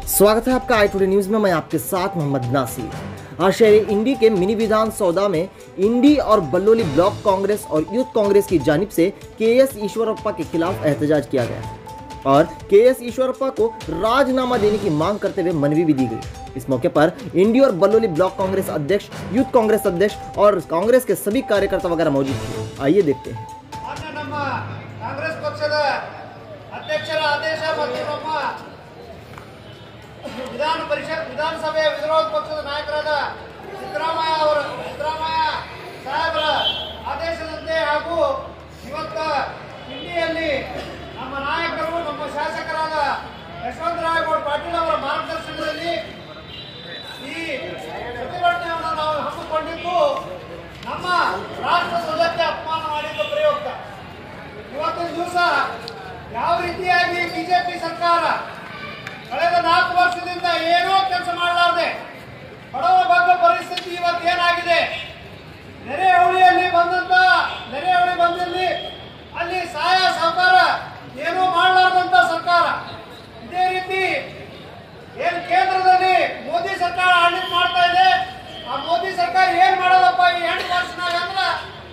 स्वागत है आपका i2डे न्यूज में। मैं आपके साथ मोहम्मद नासिर। आज शहर इंडी के मिनी विधान सौदा में इंडी और बल्लोली ब्लॉक कांग्रेस और यूथ कांग्रेस की जानिब से के.एस. ईश्वरप्पा के खिलाफ एहतजाज किया गया और के.एस. ईश्वरप्पा को राजीनामा देने की मांग करते हुए मनवी भी दी गई। इस मौके पर इंडी और बल्लोली ब्लॉक कांग्रेस अध्यक्ष, यूथ कांग्रेस अध्यक्ष और कांग्रेस के सभी कार्यकर्ता वगैरह मौजूद थे। आइए देखते हैं। कांग्रेस पक्षದ ಅಧ್ಯಕ್ಷರ ಆದೇಶ ಮತ್ತು ನಮ್ಮ ವಿಧಾನಸಭೆಯ ವಿರೋಧ ಪಕ್ಷದ ನಾಯಕರಾದ ಸಿದ್ದರಾಮಯ್ಯ ಸಾಹೇಬರ ಆದೇಶದಂತೆ ಹಾಗೂ ಇವತ್ತು ಇಂಡಿಯಲ್ಲಿ ನಮ್ಮ ನಾಯಕರು, ನಮ್ಮ ಶಾಸಕರಾದ ಯಶವಂತರಾವ್ ಪಾಟೀಲ್ ಅವರ ಮಾರ್ಗದರ್ಶನದಲ್ಲಿ ಈ ಪ್ರತಿಭಟನೆಯನ್ನು ನಾವು ಹಮ್ಮಿಕೊಂಡಿದ್ದು ನಮ್ಮ ರಾಷ್ಟ್ರ ಧ್ವಜಕ್ಕೆ ಅಪಮಾನ ಮಾಡಿದ ಪ್ರಯುಕ್ತ ಇವತ್ತಿನ ದಿವಸ ಯಾವ ರೀತಿಯಾಗಿ ಬಿಜೆಪಿ ಸರ್ಕಾರ ಕಳೆದ 4 ವರ್ಷದಿಂದ ಏನೋ ಕೆಲಸ ಮಾಡಲಾರದೆ ಬಡವ ವರ್ಗ ಪರಿಸ್ಥಿತಿ ಇವತ್ತು ಏನಾಗಿದೆ, ನೆರೆಹೊಳಿಯಲ್ಲಿ ಬಂದಲ್ಲಿ ಅಲ್ಲಿ ಸಹಾಯ ಸಹಕಾರ ಏನೂ ಮಾಡಲಾರದಂತ ಸರ್ಕಾರ, ಇದೇ ರೀತಿ ಏನು ಕೇಂದ್ರದಲ್ಲಿ ಮೋದಿ ಸರ್ಕಾರ ಆಡಳಿತ ಮಾಡ್ತಾ ಇದೆ, ಆ ಮೋದಿ ಸರ್ಕಾರ ಏನ್ ಮಾಡೋದಪ್ಪ ಈ 8 ವರ್ಷನಾಗ ಅಂದ್ರೆ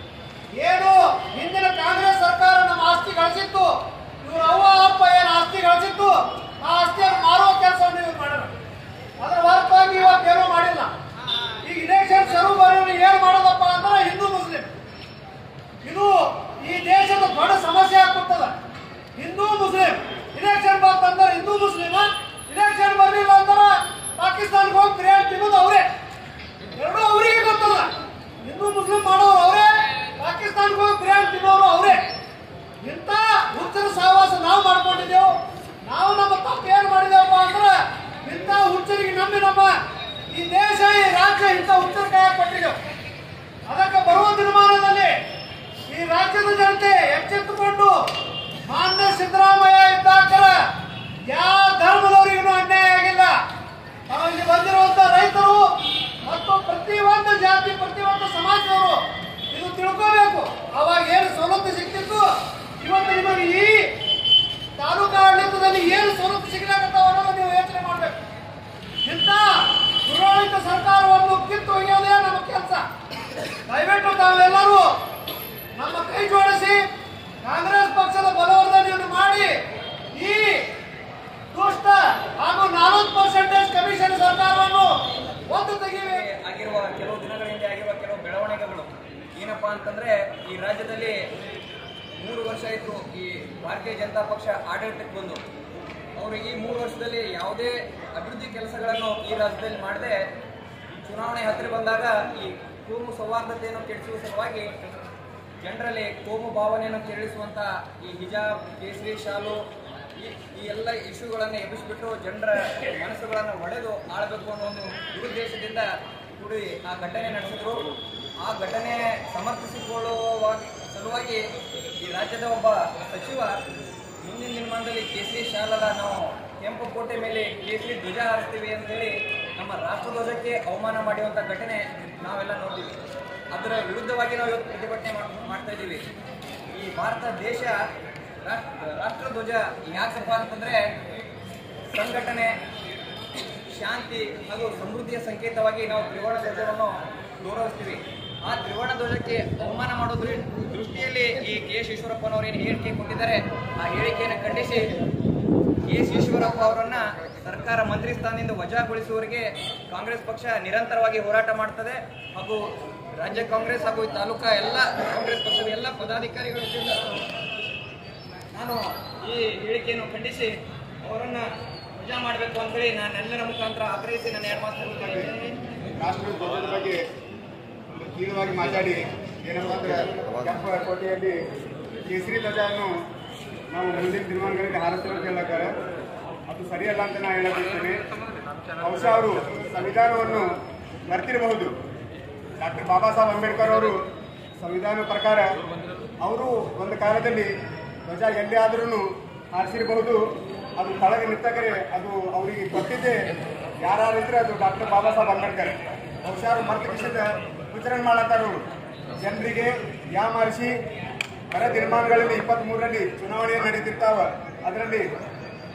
ಏನು ಹಿಂದಿನ ಕಾಂಗ್ರೆಸ್ ಸರ್ಕಾರ ನಮ್ಮ ಆಸ್ತಿ ಗಳಿಸಿತ್ತು, ಇವ್ರ ಅವ್ವ ಅಪ್ಪ ಏನು ಆಸ್ತಿ ಗಳಿಸಿತ್ತು ಆ ಆಸ್ತಿಯನ್ನು ಮಾರುವ ಕೆಲಸವನ್ನು ಇವ್ರು ಮಾಡೋಣ, ಅದರ ಹೊರತಾಗಿ ಇವತ್ತೇನೂ ಮಾಡಿಲ್ಲ। ಈಗ ಇಲೆಕ್ಷನ್ ಶುರು ಬರೋರು ಏನ್ ಮಾಡೋದಪ್ಪ ಅಂದ್ರೆ ಹಿಂದೂ ಮುಸ್ಲಿಂ, ಇದು ಈ ದೇಶದ ದೊಡ್ಡ ಸಮಸ್ಯೆ ಆಗ್ಬಿಡ್ತದ। ಹಿಂದೂ ಮುಸ್ಲಿಂ ಇಲೆಕ್ಷನ್ ಬಂತಂದ್ರೆ ಹಿಂದೂ ಮುಸ್ಲಿಂ, ಇಲೆಕ್ಷನ್ ಬರಲಿಲ್ಲ ಅಂದ್ರೆ ಪಾಕಿಸ್ತಾನಕ್ಕೆ ಹೋಗಿ ಕ್ರಿಯೇಟ್ ತಿನ್ನೋದು ಅವರೇ, ಎರಡೂ ಅವರಿಗೆ ಗೊತ್ತಲ್ಲ। ಹಿಂದೂ ಮುಸ್ಲಿಂ ಮಾಡೋರು ಅವರೇ, ಪಾಕಿಸ್ತಾನಕ್ಕೆ ಹೋಗಿ ಕ್ರಿಯೇಟ್ ತಿನ್ನೋರು ಅವರೇ। ಇಂಥ ಹುಚ್ಚರ ಸಹವಾಸ ನಾವು ಮಾಡ್ಕೊಂಡಿದ್ದೆವು। ನಾವು ನಮ್ಮ ತಪ್ಪು ಏನು ಮಾಡಿದೆವಪ್ಪ ಅಂದ್ರೆ ಇಂಥ ಹುಚ್ಚರಿಗೆ ನಂಬಿ ನಮ್ಮ ಈ ದೇಶ, ಈ ರಾಜ್ಯ ಇಂಥ ಹುಚ್ಚರ ಕೈಯಾಗ ಕೊಟ್ಟಿದ್ದೆವು। ಅದಕ್ಕೆ ಬರುವ ದಿನಮಾನದಲ್ಲಿ ಈ ರಾಜ್ಯದ ಜನತೆ ಎಚ್ಚೆತ್ತುಕೊಂಡು ಮಾನ್ಯ ಸಿದ್ದರಾಮಯ್ಯ ಇದ್ದಾಕರ ಯಾವ ಧರ್ಮದವರಿಗೂ ಅನ್ಯಾಯ ಆಗಿಲ್ಲ, ಇಲ್ಲಿ ಬಂದಿರುವಂತ ರೈತರು ಮತ್ತು ಪ್ರತಿಯೊಂದು ಜಾತಿ, ಪ್ರತಿಯೊಂದು ಸಮಾಜದವರು ಇದು ತಿಳ್ಕೋಬೇಕು। ಅವಾಗ ಏನು ಸವಲತ್ತು ಸಿಕ್ತಿತ್ತು, ಇವತ್ತು ನಿಮಗೆ ಈ ತಾಲೂಕಾ ಆಡಳಿತದಲ್ಲಿ ಏನು ಸವಲತ್ತು ಸಿಗಲಾಗತ್ತಾವ ಅನ್ನೋದು ನೀವು ಯೋಚನೆ ಮಾಡಬೇಕು। ಇಂಥ ದುರಾಡಳಿತ ಸರ್ಕಾರವನ್ನು ಕಿತ್ತು ಒಯ್ಯೋದೇ ನಮ್ಮ ಕೆಲಸ। ದಯವಿಟ್ಟು ತಾವೆಲ್ಲರೂ ನಮ್ಮ ಕೈ ಜೋಡಿಸಿ ಕಾಂಗ್ರೆಸ್ ಪಕ್ಷದ ಬಲವರ್ಧನೆಯನ್ನು ಮಾಡಿ ಈ ದುಷ್ಟ ಹಾಗೂ 40% ಕಮಿಷನ್ ಸರ್ಕಾರವನ್ನು ಒಂದು ತೆಗೆಯಬೇಕು। ಆಗಿರುವ ಕೆಲವು ದಿನಗಳ ಹಿಂದೆ ಆಗಿರುವ ಕೆಲವು ಬೆಳವಣಿಗೆಗಳು ಏನಪ್ಪಾ ಅಂತಂದ್ರೆ, ಈ ರಾಜ್ಯದಲ್ಲಿ 3 ವರ್ಷ ಆಯಿತು ಈ ಭಾರತೀಯ ಜನತಾ ಪಕ್ಷ ಆಡಳಿತಕ್ಕೆ ಬಂದು, ಅವರು ಈ 3 ವರ್ಷದಲ್ಲಿ ಯಾವುದೇ ಅಭಿವೃದ್ಧಿ ಕೆಲಸಗಳನ್ನು ಈ ರಾಜ್ಯದಲ್ಲಿ ಮಾಡದೆ ಚುನಾವಣೆ ಹತ್ತಿರ ಬಂದಾಗ ಈ ಕೋಮು ಸೌಹಾರ್ದತೆಯನ್ನು ಕೆಡಿಸುವ ಸಲುವಾಗಿ ಜನರಲ್ಲಿ ಕೋಮು ಭಾವನೆಯನ್ನು ಕೆರಳಿಸುವಂಥ ಈ ಹಿಜಾಬ್, ಕೇಸರಿ ಶಾಲು, ಈ ಎಲ್ಲ ಇಶ್ಯೂಗಳನ್ನು ಎಬ್ಬಿಸಿಬಿಟ್ಟು ಜನರ ಮನಸ್ಸುಗಳನ್ನು ಒಡೆದು ಆಳಬೇಕು ಅನ್ನೋ ಒಂದು ದುರುದ್ದೇಶದಿಂದ ಕೂಡಿ ಆ ಘಟನೆ ನಡೆಸಿದ್ರು। ಆ ಘಟನೆ ಸಮರ್ಥಿಸಿಕೊಳ್ಳುವ ಸಲುವಾಗಿ ಈ ರಾಜ್ಯದ ಒಬ್ಬ ಸಚಿವ ಮುಂದಿನ ದಿನಮಾನದಲ್ಲಿ ಕೇಸರಿ ಶಾಲದ ನಾವು ಕೆಂಪು ಕೋಟೆ ಮೇಲೆ ಕೇಸರಿ ಧ್ವಜ ಹಾರಿಸ್ತೀವಿ ಅಂತೇಳಿ ನಮ್ಮ ರಾಷ್ಟ್ರಧ್ವಜಕ್ಕೆ ಅವಮಾನ ಮಾಡುವಂಥ ಘಟನೆ ನಾವೆಲ್ಲ ನೋಡ್ತೀವಿ। ಅದರ ವಿರುದ್ಧವಾಗಿ ನಾವು ಇವತ್ತು ಪ್ರತಿಭಟನೆ ಮಾಡ್ತಾ ಇದ್ದೀವಿ। ಈ ಭಾರತ ದೇಶ ರಾಷ್ಟ್ರಧ್ವಜ ಯಾಕಪ್ಪ ಅಂತಂದರೆ ಸಂಘಟನೆ, ಶಾಂತಿ ಹಾಗೂ ಸಮೃದ್ಧಿಯ ಸಂಕೇತವಾಗಿ ನಾವು ತ್ರಿವರ್ಣ ಧ್ವಜವನ್ನು ಗೌರವಿಸ್ತೀವಿ। ಆ ತ್ರಿವರ್ಣ ಧ್ವಜಕ್ಕೆ ಅವಮಾನ ಮಾಡೋದ್ರ ದೃಷ್ಟಿಯಲ್ಲಿ ಈ ಕೆ.ಎಸ್. ಈಶ್ವರಪ್ಪನವರು ಏನು ಹೇಳಿಕೆ ಕೊಟ್ಟಿದ್ದಾರೆ, ಆ ಹೇಳಿಕೆಯನ್ನು ಖಂಡಿಸಿ ಕೆ.ಎಸ್. ಈಶ್ವರಪ್ಪ ಅವರನ್ನು ಸರ್ಕಾರ ಮಂತ್ರಿ ಸ್ಥಾನದಿಂದ ವಜಾಗೊಳಿಸುವವರೆಗೆ ಕಾಂಗ್ರೆಸ್ ಪಕ್ಷ ನಿರಂತರವಾಗಿ ಹೋರಾಟ ಮಾಡ್ತದೆ ಹಾಗೂ ರಾಜ್ಯ ಕಾಂಗ್ರೆಸ್ ಹಾಗೂ ತಾಲೂಕಾ ಎಲ್ಲ ಕಾಂಗ್ರೆಸ್ ಪಕ್ಷದ ಎಲ್ಲ ಪದಾಧಿಕಾರಿಗಳ ನಾನು ಈ ಹೇಳಿಕೆಯನ್ನು ಖಂಡಿಸಿ ಅವರನ್ನು ವಜಾ ಮಾಡಬೇಕು ಅಂತೇಳಿ ನಾನೆಲ್ಲರ ಮುಖಾಂತರ ಆಗ್ರಹಿಸಿ ನನ್ನ 2 ಮಾತು ಮುಗಿಸ್ತೀನಿ। ರಾಷ್ಟ್ರ ಧ್ವಜದ ಬಗ್ಗೆ ತೀವ್ರವಾಗಿ ಮಾತಾಡಿ ಏನಪ್ಪ ಅಂದರೆ ಕೆಂಪು ಕೋಟೆಯಲ್ಲಿ ಕೇಸರಿ ಧ್ವಜವನ್ನು ನಾವು ಮುಂದಿನ ದಿನಮಾನಗಳಿಗೆ ಹಾರಿಸಲು ಹೇಳಕ್ಕಾರೆ, ಅದು ಸರಿಯಲ್ಲ ಅಂತ ನಾನು ಹೇಳಬಯಸ್ತೇನೆ। ಬಹುಶಃ ಅವರು ಸಂವಿಧಾನವನ್ನು ಬರ್ತಿರಬಹುದು, ಡಾಕ್ಟರ್ ಬಾಬಾ ಸಾಹೇಬ್ ಅಂಬೇಡ್ಕರ್ ಅವರು ಸಂವಿಧಾನ ಪ್ರಕಾರ ಅವರು ಒಂದು ಕಾಲದಲ್ಲಿ ಧ್ವಜ ಎಲ್ಲಿ ಆದ್ರೂ ಹಾರಿಸಿರಬಹುದು, ಅದು ತಳಗೆ ನಿಂತಕರೆ ಅದು ಅವರಿಗೆ ಕೊಟ್ಟಿದ್ದೆ ಯಾರಿದ್ರೆ ಅದು ಡಾಕ್ಟರ್ ಬಾಬಾ ಸಾಹೇಬ್ ಅಂಬೇಡ್ಕರ್। ಬಹುಶಃ ಅವರು ಮರ್ತ ವಿಷಯದ ವಿಚಾರಣೆ ಮಾಡತ್ತಾರವರು ಜನರಿಗೆ ಯಾಮಾರಿಸಿ ಬರ ದಿನಮಾನಗಳಲ್ಲಿ 23ರಲ್ಲಿ ಚುನಾವಣೆ ನಡೀತಿರ್ತಾವ, ಅದರಲ್ಲಿ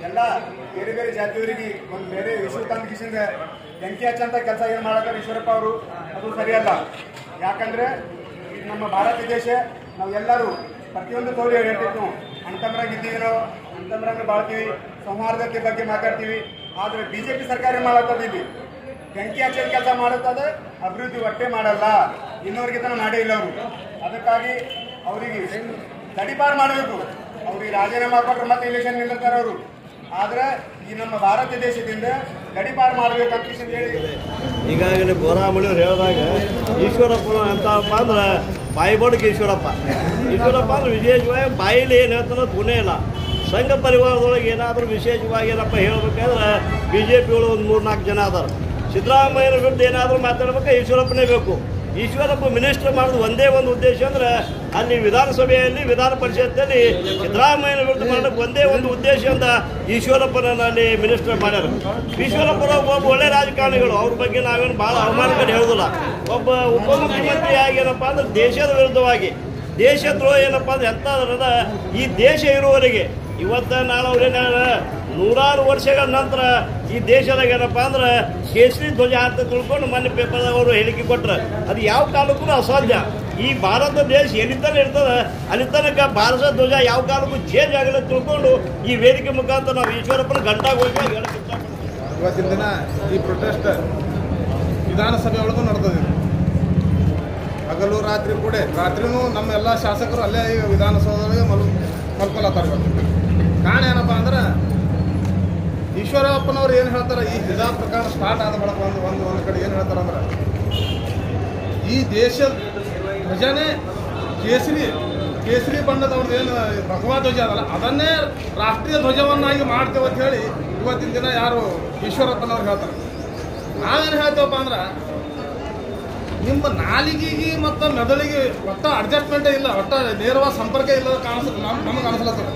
ಎಲ್ಲ ಬೇರೆ ಬೇರೆ ಜಾತಿಯವರಿಗೆ ಒಂದು ಬೇರೆ ವಿಶ್ವ ತಂದ ಕಿಶಿಂದ ಬೆಂಕಿ ಹಚ್ಚಂತ ಕೆಲಸ ಏನು ಮಾಡಕ್ಕೆ ಈಶ್ವರಪ್ಪ ಅವರು ಅದು ಸರಿಯಲ್ಲ. ಯಾಕಂದ್ರೆ ಇದು ನಮ್ಮ ಭಾರತ ದೇಶ, ನಾವು ಎಲ್ಲರೂ ಪ್ರತಿಯೊಂದು ತೋರಿ ಹೇಳ್ತಿದ್ವಿ, ಅಣ್ತಮ್ರಾಗ ಇದ್ದೀವಿ, ನಾವು ಅಣ್ತಮ್ರಾಗ ಬಾಳ್ತೀವಿ, ಸೌಹಾರ್ದತೆ ಬಗ್ಗೆ ಮಾತಾಡ್ತೀವಿ. ಆದರೆ ಬಿಜೆಪಿ ಸರ್ಕಾರ ಮಾಡತ್ತದ ಇಲ್ಲಿ ಬೆಂಕಿ ಹಚ್ಚದ ಕೆಲಸ ಮಾಡುತ್ತದ, ಅಭಿವೃದ್ಧಿ ಒಟ್ಟೆ ಮಾಡಲ್ಲ, ಇನ್ನೊರಿಗೆ ತನ ಮಾಡೇ ಇಲ್ಲ ಅವರು. ಅದಕ್ಕಾಗಿ ಅವರಿಗೆ ತಡಿಪಾರು ಮಾಡಬೇಕು. ಅವ್ರಿಗೆ ರಾಜೀನಾಮೆ ಕೊಟ್ಟರೆ ಮತ್ತೆ ಇಲೆಕ್ಷನ್ ನಿಲ್ಲುತ್ತಾರೆ ಅವರು. ಆದ್ರೆ ಈ ನಮ್ಮ ಭಾರತ ದೇಶದಿಂದ ಗಡಿಪಾರು ಮಾಡಬೇಕಂತ ಹೇಳಿ ಈಗಾಗಲೇ ಬೋರಾಮಣಿಯವ್ರು ಹೇಳಿದಾಗ ಈಶ್ವರಪ್ಪನ ಅಂತಪ್ಪ ಅಂದ್ರೆ ಬಾಯಿ ಬಡ್ಗೆ ಈಶ್ವರಪ್ಪ ಅಂದ್ರೆ ವಿಶೇಷವಾಗಿ ಬಾಯಿಲಿ ಏನು ಹೇಳ್ತಾನೋ ಗುಣೇ ಇಲ್ಲ. ಸಂಘ ಪರಿವಾರದೊಳಗೆ ಏನಾದರೂ ವಿಶೇಷವಾಗಿ ಏನಪ್ಪ ಹೇಳ್ಬೇಕಾದ್ರೆ ಬಿ ಜೆ ಪಿಗಳು ಒಂದು 3-4 ಜನ ಅದಾರ. ಸಿದ್ದರಾಮಯ್ಯನ ವಿರುದ್ಧ ಏನಾದರೂ ಮಾತಾಡ್ಬೇಕಾದ್ರೆ ಈಶ್ವರಪ್ಪನೇ ಬೇಕು. ಈಶ್ವರಪ್ಪ ಮಿನಿಸ್ಟರ್ ಮಾಡೋದು ಒಂದೇ ಒಂದು ಉದ್ದೇಶ ಅಂದ್ರೆ ಅಲ್ಲಿ ವಿಧಾನಸಭೆಯಲ್ಲಿ ವಿಧಾನ ಪರಿಷತ್ತಲ್ಲಿ ಸಿದ್ದರಾಮಯ್ಯನ ವಿರುದ್ಧ ಮಾಡೋಕ್ಕೆ ಒಂದೇ ಒಂದು ಉದ್ದೇಶ ಅಂತ ಈಶ್ವರಪ್ಪನನ್ನು ಅಲ್ಲಿ ಮಿನಿಸ್ಟರ್ ಮಾಡ್ಯಾರ. ಈಶ್ವರಪ್ಪನ ಒಬ್ಬ ಒಳ್ಳೆ ರಾಜಕಾರಣಿಗಳು, ಅವ್ರ ಬಗ್ಗೆ ನಾವೇನು ಭಾಳ ಅವಮಾನಕರ ಹೇಳೋದಿಲ್ಲ. ಒಬ್ಬ ಉಪಮುಖ್ಯಮಂತ್ರಿ ಆಗಿ ಏನಪ್ಪ ಅಂದ್ರೆ ದೇಶದ ವಿರುದ್ಧವಾಗಿ ದೇಶದ್ರೋಹ ಏನಪ್ಪ ಅಂದ್ರೆ ಎಂಥದ್ರದ ಈ ದೇಶ ಇರುವವರೆಗೆ ಇವತ್ತು ನಾಳೆ ಅವ್ರೇನ 100 ವರ್ಷಗಳ ನಂತರ ಈ ದೇಶದಾಗ ಏನಪ್ಪ ಅಂದ್ರೆ ಕೇಸರಿ ಧ್ವಜ ಅಂತ ತಿಳ್ಕೊಂಡು ಮೊನ್ನೆ ಪೇಪರ್ದಾಗ ಅವರು ಹೇಳಿಕೆ ಕೊಟ್ಟರೆ ಅದು ಯಾವ ಕಾಲಕ್ಕೂ ಅಸಾಧ್ಯ. ಈ ಭಾರತ ದೇಶ ಎಲ್ಲಿತನ ಇರ್ತದೆ ಅಲ್ಲಿ ತನಕ ಭಾರತ ಧ್ವಜ ಯಾವ ಕಾಲಕ್ಕೂ ಚೇಂಜ್ ಆಗಲ್ಲ ತಿಳ್ಕೊಂಡು ಈ ವೇದಿಕೆ ಮುಖಾಂತರ ನಾವು ಈಶ್ವರಪ್ಪನ ಗಂಟಾಗಿ ಹೋಗಿ ಹೇಳಕ್ಕೆ ಇಷ್ಟಪಡ್ತೀವಿ. ಇವತ್ತಿನ ದಿನ ಈ ಪ್ರೊಟೆಸ್ಟ್ ವಿಧಾನಸಭೆ ಒಳಗೂ ನಡೆದಿದೆ. ಹಗಲು ರಾತ್ರಿ ಕೂಡ ರಾತ್ರಿನೂ ನಮ್ಮ ಎಲ್ಲ ಶಾಸಕರು ಅಲ್ಲೇ ಈ ವಿಧಾನಸೌಧದೊಳಗೆ ಮಲ್ಕೊಳತ್ತಾರೆ. ಕಾರಣ ಏನಪ್ಪ ಅಂದ್ರೆ ಈಶ್ವರಪ್ಪನವ್ರು ಏನು ಹೇಳ್ತಾರೆ, ಈ ಹಿಜಾಬ್ ಪ್ರಕರಣ ಸ್ಟಾರ್ಟ್ ಆದ ಬಳಿಕ ಒಂದು ಕಡೆ ಏನು ಹೇಳ್ತಾರೆ ಅಂದ್ರೆ ಈ ದೇಶ ಧ್ವಜನೇ ಕೇಸರಿ ಬಣ್ಣದವ್ರದ್ದು ಏನು ಭಗವಾ ಧ್ವಜ ಅದಲ್ಲ ಅದನ್ನೇ ರಾಷ್ಟ್ರೀಯ ಧ್ವಜವನ್ನಾಗಿ ಮಾಡ್ತೇವೆ ಅಂತ ಹೇಳಿ ಇವತ್ತಿನ ದಿನ ಯಾರು ಈಶ್ವರಪ್ಪನವ್ರು ಹೇಳ್ತಾರೆ. ನಾವೇನು ಹೇಳ್ತೇವಪ್ಪ ಅಂದ್ರೆ ನಿಮ್ಮ ನಾಲಿಗೆಗೆ ಮತ್ತು ಮೆದುಳಿಗೆ ಒಟ್ಟ ಅಡ್ಜಸ್ಟ್ಮೆಂಟೇ ಇಲ್ಲ, ಒಟ್ಟ ನೇರವಾದ ಸಂಪರ್ಕ ಇಲ್ಲದ ನಮಗೆ ಅನಿಸ್ಲತ್ತದ.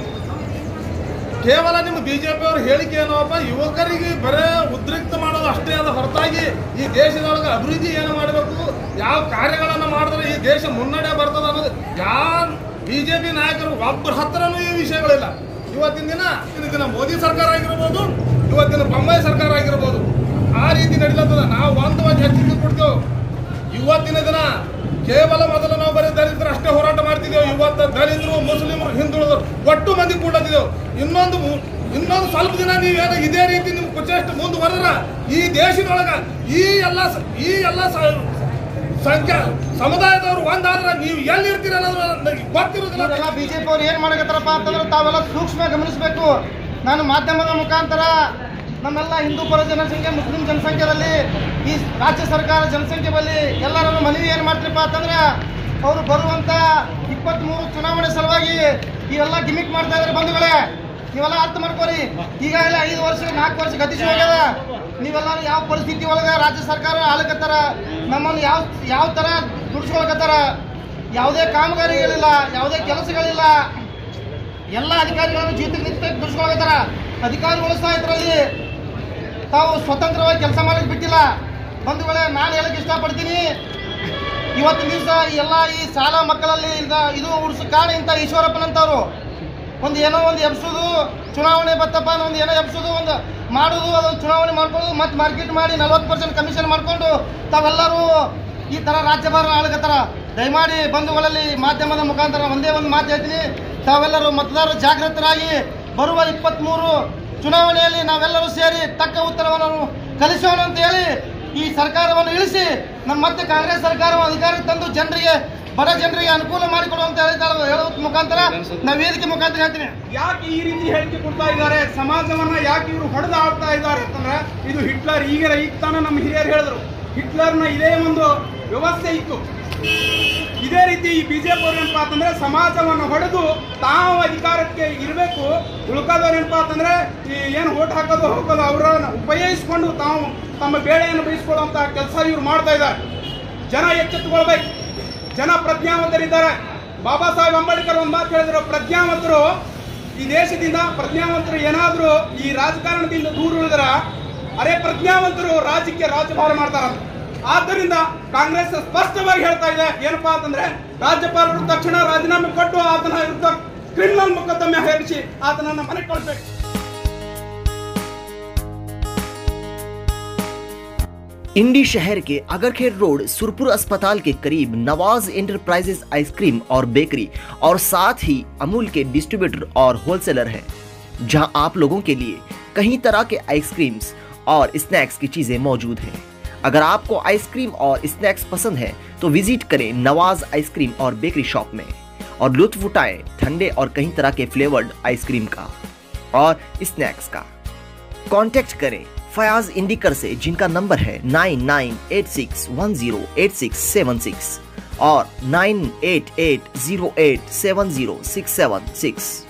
ಕೇವಲ ನಿಮ್ಮ BJP ಅವ್ರ ಹೇಳಿಕೆ ಏನೋಪ್ಪ ಯುವಕರಿಗೆ ಬರೇ ಉದ್ರಿಕ್ತ ಮಾಡೋದು ಅಷ್ಟೇ ಅದ ಹೊರತಾಗಿ ಈ ದೇಶದೊಳಗೆ ಅಭಿವೃದ್ಧಿ ಏನು ಮಾಡಬೇಕು, ಯಾವ ಕಾರ್ಯಗಳನ್ನು ಮಾಡಿದ್ರೆ ಈ ದೇಶ ಮುನ್ನಡೆ ಬರ್ತದೆ ಅನ್ನೋದು ಯಾವ BJP ನಾಯಕರು ಒಬ್ಬರ ಹತ್ರನೂ ಈ ವಿಷಯಗಳಿಲ್ಲ. ಇವತ್ತಿನ ದಿನ ಮೋದಿ ಸರ್ಕಾರ ಆಗಿರ್ಬೋದು, ಇವತ್ತಿನ ಬೊಮ್ಮಾಯಿ ಸರ್ಕಾರ ಆಗಿರ್ಬೋದು, ಆ ರೀತಿ ನಡೀತದ. ನಾವು ಒಂದು ಎಚ್ಚರಿಕೆ ಕೊಡ್ತೇವೆ. ಇವತ್ತಿನ ದಿನ ಕೇವಲ ಮೊದಲು ನಾವು ಬರೀ ದಲಿತರು ಅಷ್ಟೇ ಹೋರಾಟ ಮಾಡ್ತಿದ್ದೇವೆ. ಇವತ್ತು ದಲಿತರು, ಮುಸ್ಲಿಮರು, ಹಿಂದುಳಿದರು ಒಟ್ಟು ಮಂದಿ ಕೂಡತ್ತಿದ್ದೇವೆ. ಇನ್ನೊಂದು ಸ್ವಲ್ಪ ದಿನ ನೀವೇನು ಇದೇ ರೀತಿ ನಿಮ್ಗೆ ಕುಚೇಷ್ಟು ಮುಂದುವರೆದ್ರ ಈ ದೇಶದೊಳಗೆ ಈ ಎಲ್ಲ ಸಂಖ್ಯಾ ಸಮುದಾಯದವರು ಒಂದಾದ್ರೆ ನೀವು ಎಲ್ಲಿರ್ತೀರ ಅನ್ನೋದು ಗೊತ್ತಿರೋದಿಲ್ಲ. ಬಿಜೆಪಿ ಅವ್ರು ಏನ್ ಮಾಡಕತ್ತಾರಪ್ಪ ಅಂತಂದ್ರೆ ತಾವೆಲ್ಲ ಸೂಕ್ಷ್ಮ ಗಮನಿಸಬೇಕು. ನಾನು ಮಾಧ್ಯಮದ ಮುಖಾಂತರ ನಮ್ಮೆಲ್ಲ ಹಿಂದೂ ಪರ ಜನಸಂಖ್ಯೆ, ಮುಸ್ಲಿಂ ಜನಸಂಖ್ಯೆಯಲ್ಲಿ ಈ ರಾಜ್ಯ ಸರ್ಕಾರ ಜನಸಂಖ್ಯೆ ಬಲ್ಲಿ ಎಲ್ಲರನ್ನು ಮನವಿ ಏನು ಮಾಡ್ತೀರಪ್ಪ ಅಂತಂದ್ರೆ ಅವರು ಬರುವಂತ 23 ಚುನಾವಣೆ ಸಲುವಾಗಿ ಇವೆಲ್ಲ ಗಿಮಿಕ್ ಮಾಡ್ತಾ ಇದ್ದಾರೆ. ಬಂಧುಗಳೇ, ನೀವೆಲ್ಲ ಅರ್ಥ ಮಾಡ್ಕೋರಿ. ಈಗಾಗಲೇ 5 ವರ್ಷ 4 ವರ್ಷ ಗತಿಸಿ ಹೋಗ್ಯದ. ನೀವೆಲ್ಲ ಯಾವ ಪರಿಸ್ಥಿತಿ ಒಳಗೆ ರಾಜ್ಯ ಸರ್ಕಾರ ಆಳಕತ್ತಾರ, ನಮ್ಮನ್ನು ಯಾವ ತರ ದುಡಿಸ್ಕೊಳಕತ್ತಾರ. ಯಾವುದೇ ಕಾಮಗಾರಿಗಳಿಲ್ಲ, ಯಾವುದೇ ಕೆಲಸಗಳಿಲ್ಲ. ಎಲ್ಲ ಅಧಿಕಾರಿಗಳನ್ನು ಜೀತಕ್ಕೆ ದುಡಿಸ್ಕೊಳಕತ್ತಾರ. ಅಧಿಕಾರಿಗಳು ಸಹ ಇದರಲ್ಲಿ ತಾವು ಸ್ವತಂತ್ರವಾಗಿ ಕೆಲಸ ಮಾಡಕ್ಕೆ ಬಿಟ್ಟಿಲ್ಲ. ಬಂಧುಗಳೇ, ನಾನು ಹೇಳಕ್ಕೆ ಇಷ್ಟಪಡ್ತೀನಿ, ಇವತ್ತಿನ ದಿವಸ ಈ ಶಾಲಾ ಮಕ್ಕಳಲ್ಲಿ ಇದು ಉಡ್ಸೋ ಕಾರಣ ಇಂಥ ಈಶ್ವರಪ್ಪನಂತವ್ರು ಏನೋ ಒಂದು ಎಬ್ಸೋದು, ಚುನಾವಣೆ ಬತ್ತಪ್ಪ ಒಂದು ಏನೋ ಎಬ್ಸೋದು, ಒಂದು ಮಾಡೋದು, ಅದೊಂದು ಚುನಾವಣೆ ಮಾಡ್ಕೊಳ್ಳೋದು, ಮತ್ತೆ ಮಾರ್ಕೆಟ್ ಮಾಡಿ 40% ಕಮಿಷನ್ ಮಾಡಿಕೊಂಡು ತಾವೆಲ್ಲರೂ ಈ ಥರ ರಾಜ್ಯಭಾರ ಆಳಕತ್ತಾರ. ದಯಮಾಡಿ ಬಂಧುಗಳಲ್ಲಿ ಮಾಧ್ಯಮದ ಮುಖಾಂತರ ಒಂದೇ ಒಂದು ಮಾತು ಹೇಳ್ತೀನಿ, ತಾವೆಲ್ಲರೂ ಮತದಾರರು ಜಾಗೃತರಾಗಿ ಬರುವ 23 ಚುನಾವಣೆಯಲ್ಲಿ ನಾವೆಲ್ಲರೂ ಸೇರಿ ತಕ್ಕ ಉತ್ತರವನ್ನು ಕಲಿಸೋಣ ಅಂತ ಹೇಳಿ ಈ ಸರ್ಕಾರವನ್ನು ಇಳಿಸಿ ಮತ್ತೆ ಕಾಂಗ್ರೆಸ್ ಸರ್ಕಾರವನ್ನು ಅಧಿಕಾರಕ್ಕೆ ತಂದು ಬಡ ಜನರಿಗೆ ಅನುಕೂಲ ಮಾಡಿಕೊಡುವಂತ ಹೇಳೋದ್ ಮುಖಾಂತರ ನಾವು ವೇದಿಕೆ ಮುಖಾಂತರ ಹೇಳ್ತೀನಿ. ಯಾಕೆ ಈ ರೀತಿ ಹೇಳಿಕೆ ಕೊಡ್ತಾ ಇದ್ದಾರೆ, ಸಮಾಜವನ್ನ ಯಾಕೆ ಇವರು ಹೊಡೆದು ಆಡ್ತಾ ಇದ್ದಾರೆ ಅಂತಂದ್ರೆ ಇದು ಹಿಟ್ಲರ್. ಈಗ ತಾನೇ ನಮ್ಮ ಹಿರಿಯರು ಹೇಳಿದ್ರು, ಹಿಟ್ಲರ್ನ ಇದೇ ಒಂದು ವ್ಯವಸ್ಥೆ ಇತ್ತು. ಇದೇ ರೀತಿ ಈ ಬಿಜೆಪಿ ಅವ್ರು ಏನಪ್ಪಾ ಅಂತಂದ್ರೆ ಸಮಾಜವನ್ನು ಹೊಡೆದು ತಾವು ಅಧಿಕಾರಕ್ಕೆ ಇರಬೇಕು, ಉಳ್ಕಾದವ್ರು ಏನಪ್ಪಾ ಅಂತಂದ್ರೆ ಈ ಏನು ಓಟ್ ಹಾಕೋದು ಹೋಗೋದು ಅವರನ್ನು ಉಪಯೋಗಿಸಿಕೊಂಡು ತಾವು ತಮ್ಮ ಬೇಳೆಯನ್ನು ಬಯಸ್ಕೊಳ್ಳುವಂತ ಕೆಲಸ ಇವ್ರು ಮಾಡ್ತಾ ಇದ್ದಾರೆ. ಜನ ಎಚ್ಚೆತ್ತುಕೊಳ್ಬೇಕು, ಜನ ಪ್ರಜ್ಞಾವಂತರಿದ್ದಾರೆ. ಬಾಬಾ ಸಾಹೇಬ್ ಅಂಬೇಡ್ಕರ್ ಒಂದು ಮಾತು ಹೇಳಿದ್ರು, ಪ್ರಜ್ಞಾವಂತರು ಈ ದೇಶದಿಂದ ಪ್ರಜ್ಞಾವಂತರು ಏನಾದರೂ ಈ ರಾಜಕಾರಣದಿಂದ ದೂರ ಉಳಿದ್ರ ಅರೆ ಪ್ರಜ್ಞಾವಂತರು ರಾಜ್ಯಕ್ಕೆ ರಾಜ್ಯಭಾರ ಮಾಡ್ತಾರಂತ. ಆದ್ದರಿಂದ ಕಾಂಗ್ರೆಸ್ ಸ್ಪಷ್ಟವಾಗಿ ಹೇಳ್ತಾ ಇದೆ ಏನಪ್ಪಾ ಅಂತಂದ್ರೆ ರಾಜ್ಯಪಾಲರು ತಕ್ಷಣ ರಾಜೀನಾಮೆ ಕೊಟ್ಟು ಆತನ ವಿರುದ್ಧ ಕ್ರಿಮಿನಲ್ ಮೊಕದ್ದಮೆ ಹೇರಿಸಿ ಆತನನ್ನ ಮನೆಗೆ ಕಳಿಸಬೇಕು. इंडी शहर के अगरखेड़ रोड सुरपुर अस्पताल के करीब नवाज एंटरप्राइजेस आइसक्रीम और बेकरी और साथ ही अमूल के डिस्ट्रीब्यूटर और होलसेलर है, जहां आप लोगों के लिए कई तरह के आइसक्रीम्स और स्नैक्स की चीजें मौजूद हैं। अगर आपको आइसक्रीम और स्नैक्स पसंद है तो विजिट करें नवाज आइसक्रीम और बेकरी शॉप में और लुत्फ उठाएं ठंडे और कई तरह के फ्लेवर्ड आइसक्रीम का और स्नैक्स का। कांटेक्ट करें फयाज इंडिकर से, जिनका नंबर है 9986108676 और 9880870676।